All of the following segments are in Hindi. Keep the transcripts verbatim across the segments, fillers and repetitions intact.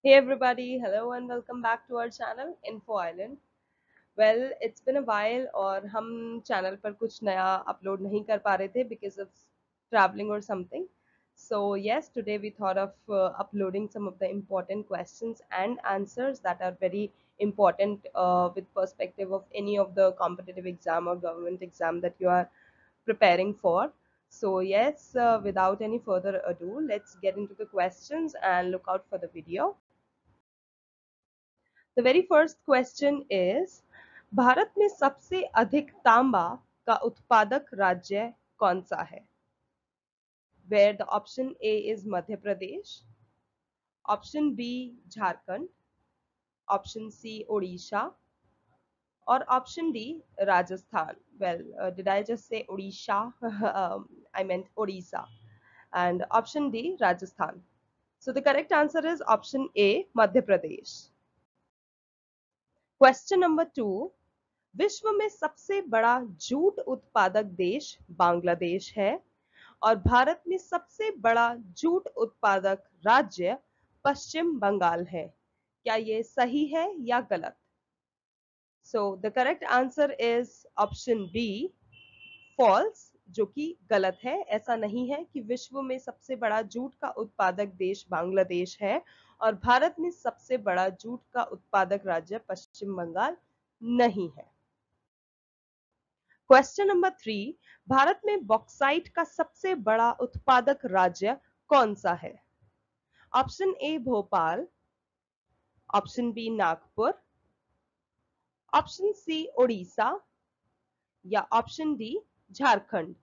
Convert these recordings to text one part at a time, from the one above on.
Hey everybody, hello and welcome back to our channel Info Island. Well, it's been a while और हम channel पर कुछ नया upload नहीं कर पा रहे थे because of traveling or something. So yes, today we thought of uh, uploading some of the important questions and answers that are very important uh, with perspective of any of the competitive exam or government exam that you are preparing for. So yes, uh, without any further ado, let's get into the questions and look out for the video. The very first question is Bharat में सबसे अधिक तांबा का उत्पादक राज्य कौन सा है? Where the option A is Madhya Pradesh, option B Jharkhand, option C Odisha, or option D Rajasthan. Well, uh, did I just say Odisha? um, I meant Odisha. And option D Rajasthan. So the correct answer is option A Madhya Pradesh. Question number two. विश्व में सबसे बड़ा जूट उत्पादक देश बांग्लादेश है और भारत में सबसे बड़ा जूट उत्पादक राज्य पश्चिम बंगाल है। क्या ये सही है या गलत? So the correct answer is option B false, जो कि गलत है। ऐसा नहीं है कि विश्व में सबसे बड़ा जूट का उत्पादक देश बांग्लादेश है और भारत में सबसे बड़ा जूट का उत्पादक राज्य पश्चिम बंगाल नहीं है। क्वेश्चन नंबर थ्री, भारत में बॉक्साइट का सबसे बड़ा उत्पादक राज्य कौन सा है? Option A Bhopal, option B Nagpur, option C Odisha या option D Jharkhand.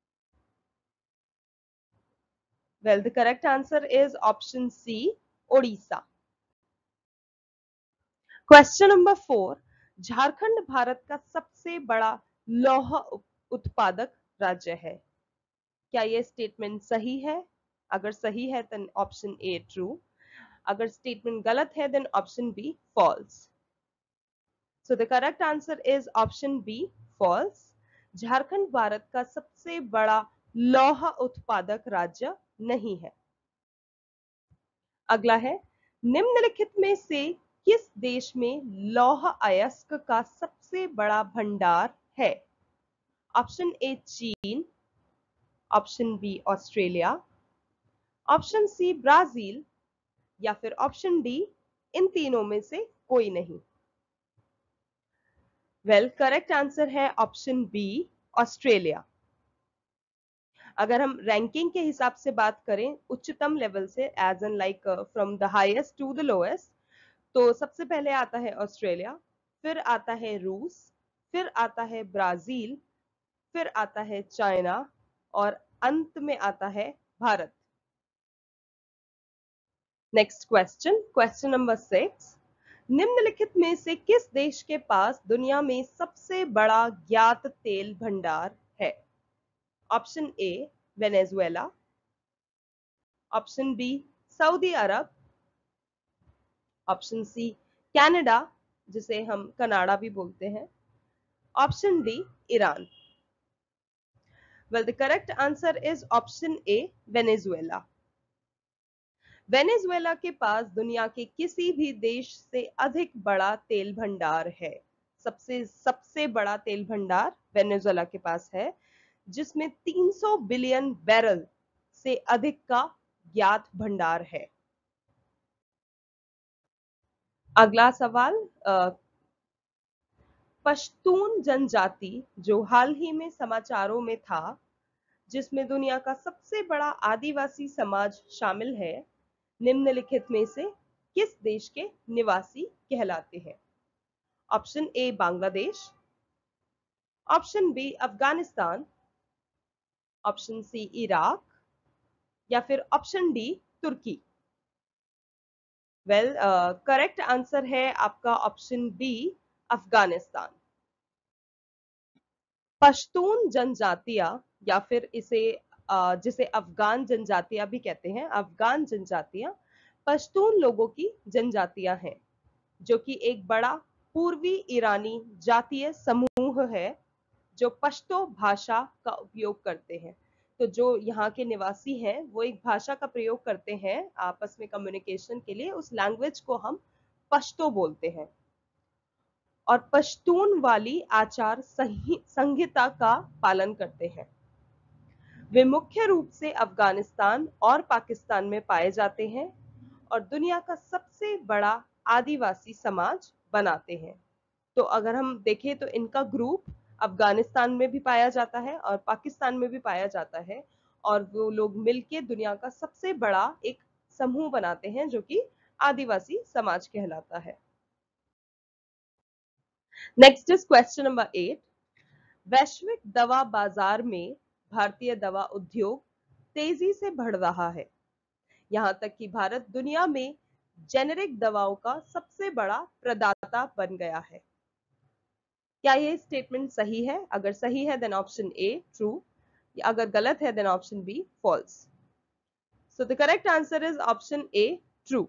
Well the correct answer is option C Odisha. Question number four, Jharkhand Bharat का सबसे बड़ा लौह उत्पादक राज्य है। क्या यह स्टेटमेंट सही है? अगर सही है देन ऑप्शन ए ट्रू, अगर स्टेटमेंट गलत है then option B false. So the correct answer is option B false. Jharkhand Bharat का सबसे बड़ा लौह उत्पादक राज्य नहीं है। अगला है, निम्नलिखित में से किस देश में लौह अयस्क का सबसे बड़ा भंडार है? Option A Cheen, option B Australia, option C Brazil या फिर ऑप्शन डी इन तीनों में से कोई नहीं। वेल करेक्ट आंसर है ऑप्शन बी ऑस्ट्रेलिया। अगर हम रैंकिंग के हिसाब से बात करें उच्चतम लेवल से, as in like from the highest to the lowest, तो सबसे पहले आता है ऑस्ट्रेलिया, फिर आता है रूस, फिर आता है ब्राजील, फिर आता है चाइना और अंत में आता है Bharat. Next question, question number six, निम्नलिखित में से किस देश के पास दुनिया में सबसे बड़ा ज्ञात तेल भंडार है? Option A Venezuela, option B Saudi Arab, option C Canada जिसे हम कनाडा भी बोलते हैं, option D Iran. Well the correct answer is option A Venezuela. Venezuela के पास दुनिया के किसी भी देश से अधिक बड़ा तेल भंडार है। सबसे सबसे बड़ा तेल भंडार वेनेजुएला के पास है, जिसमें तीन सौ बिलियन बैरल से अधिक का ज्ञात भंडार है। अगला सवाल, पश्तून जनजाति जो हाल ही में समाचारों में था, जिसमें दुनिया का सबसे बड़ा आदिवासी समाज शामिल है, निम्नलिखित में से किस देश के निवासी कहलाते हैं? Option A Bangladesh, option B Afghanistan, option C Iraq या फिर option D Turkey. Well correct answer है आपका ऑप्शन बी अफगानिस्तान। पश्तून जनजातियां या फिर इसे uh, जिसे अफगान जनजातियां भी कहते हैं, अफगान जनजातियां पश्तून लोगों की जनजातियां हैं, जो कि एक बड़ा पूर्वी ईरानी जातीय समूह है जो पश्तो भाषा का उपयोग करते हैं। तो जो यहाँ के निवासी हैं वो एक भाषा का प्रयोग करते हैं आपस में कम्युनिकेशन के लिए, उस लैंग्वेज को हम पश्तो बोलते हैं। और पश्तून वाली आचार संहिता का पालन करते हैं। वे मुख्य रूप से अफगानिस्तान और पाकिस्तान में पाए जाते हैं और दुनिया का सबसे बड़ा आदिवासी समाज बनाते हैं। तो अगर हम देखें तो इनका ग्रुप अफगानिस्तान में भी पाया जाता है और पाकिस्तान में भी पाया जाता है, और वो लोग मिलके दुनिया का सबसे बड़ा एक समूह बनाते हैं जो कि आदिवासी समाज कहलाता है। Next is question number eight. वैश्विक दवा बाजार में भारतीय दवा उद्योग तेजी से बढ़ रहा है, यहां तक कि भारत दुनिया में जेनेरिक दवाओं का सबसे बड़ा प्रदाता बन गया है। क्या ये स्टेटमेंट सही है? अगर सही है देन ऑप्शन ए ट्रू, अगर गलत है then option B false. So the correct answer is option A true.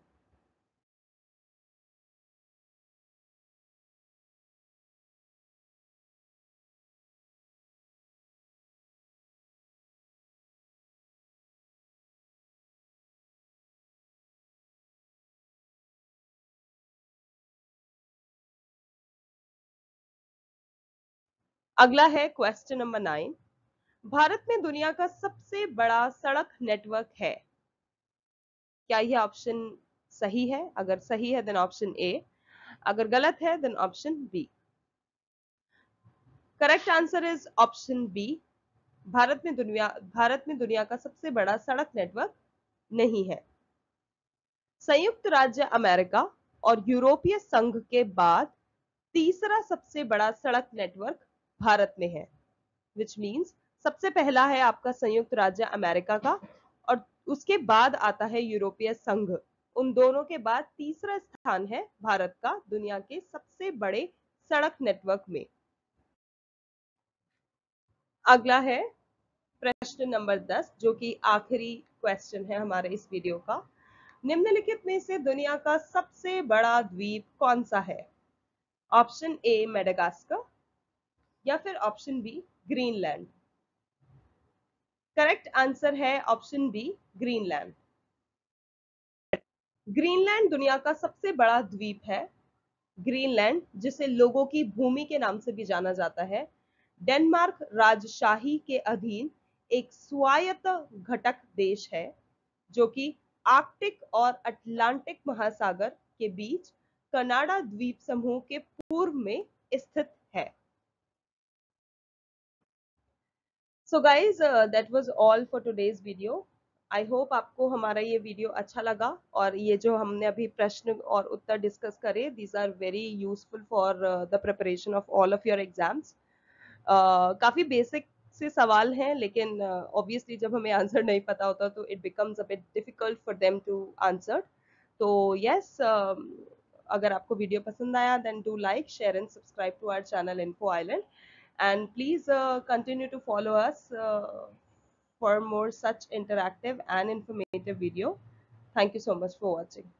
अगला है क्वेश्चन नंबर नाइन। भारत में दुनिया का सबसे बड़ा सड़क नेटवर्क है। क्या यह ऑप्शन सही है? अगर सही है देन ऑप्शन ए, अगर गलत है then option B. Correct answer is option B. Bharat में दुनिया भारत में दुनिया का सबसे बड़ा सड़क नेटवर्क नहीं है। संयुक्त राज्य अमेरिका और यूरोपीय संघ के बाद तीसरा सबसे बड़ा सड़क नेटवर्क भारत में है, विच मीन्स सबसे पहला है आपका संयुक्त राज्य अमेरिका का और उसके बाद आता है यूरोपीय संघ। उन दोनों के बाद तीसरा स्थान है भारत का दुनिया के सबसे बड़े सड़क नेटवर्क में। अगला है प्रश्न नंबर दस, जो कि आखिरी क्वेश्चन है हमारे इस वीडियो का। निम्नलिखित में से दुनिया का सबसे बड़ा द्वीप कौन सा है? ऑप्शन ए मेडागास्कर या फिर option B Greenland. Correct answer है ऑप्शन बी ग्रीनलैंड। ग्रीनलैंड दुनिया का सबसे बड़ा द्वीप है। ग्रीनलैंड, जिसे लोगों की भूमि के नाम से भी जाना जाता है, डेनमार्क राजशाही के अधीन एक स्वायत्त घटक देश है जो कि आर्कटिक और अटलांटिक महासागर के बीच कनाडा द्वीप समूह के पूर्व में स्थित है। So guys that was all for today's video. I hope आपको हमारा ये वीडियो अच्छा लगा और ये जो हमने अभी प्रश्न और उत्तर डिस्कस करे, these are very useful for the preparation of all of your exams. काफी बेसिक से सवाल हैं, लेकिन ऑब्वियसली uh, जब हमें आंसर नहीं पता होता तो it becomes a bit difficult for them to answer. तो यस, अगर आपको वीडियो पसंद आया then do like share and subscribe to our channel info island, and please uh, continue to follow us uh, for more such interactive and informative video. Thank you so much for watching.